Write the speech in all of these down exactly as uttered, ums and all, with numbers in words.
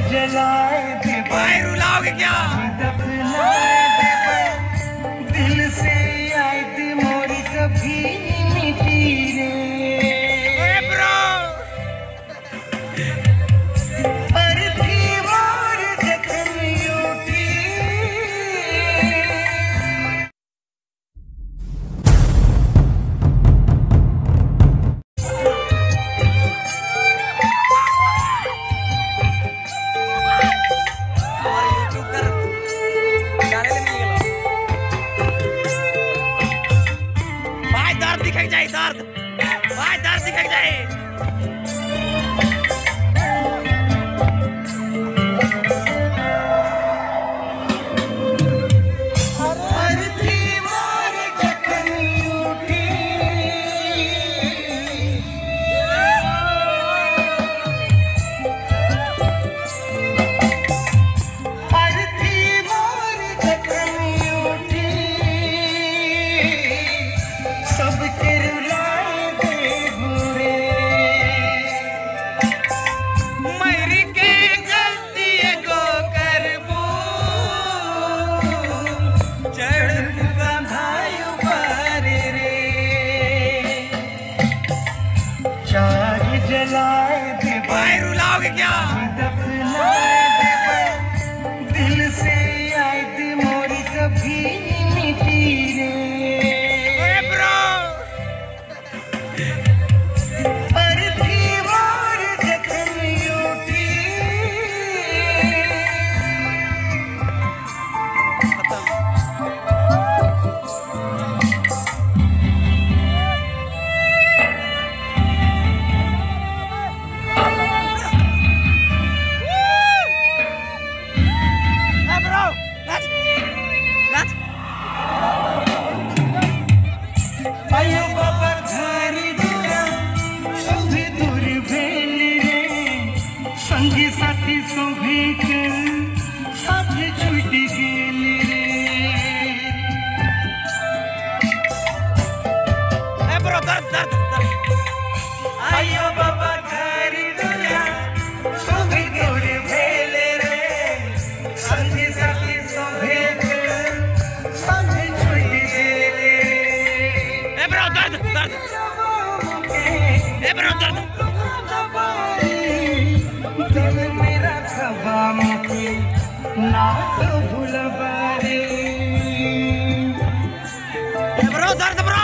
जलाए दे भाई रुलाओगे क्या? दफनाए दे दिल से आए दे मोरी कभी मिटी रे ओए ब्रो पर थी मोर जखनी उठी दिखाई जाए दर्द भाई दर्द दिखाई जाए जलाए दे भाई रुलाओगे क्या? दफनाए दे दिल से आए दे मोरी कभी मिटी रे ओए ब्रो पर थी मोर जखनी उठी आयो बाबा धारी दूरा सभी दूर भेल रे संगी साथी सभी के साथ छूट गेल रे ए ब्रो दर्द दर्द दर्द आयो बाबा धारी दूरा सभी दूर भेल रे संगी साथी सभी के साथ छूट गेल रे ए ब्रो दर्द दर्द ए ब्रो दर्द दिल मेरा खबा मुझे ना तो भूलबा रे ए ब्रो दर्द ब्रो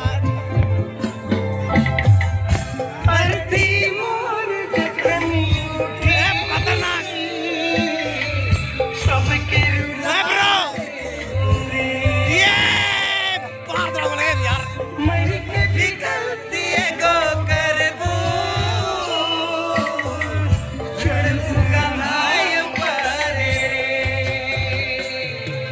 परती मोर जखनी उठी ए खतरनाक सबके ए ब्रो ये बाहर दौड़ लगे यार मर के भी गलती है गो करबू चढ़ का नाय पारे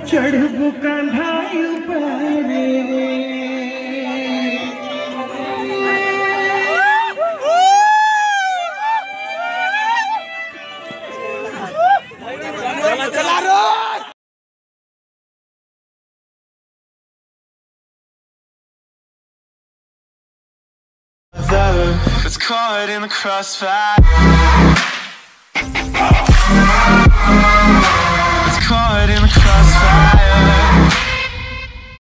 चढ़बू कान्हाई ऊपर It's caught in the crossfire.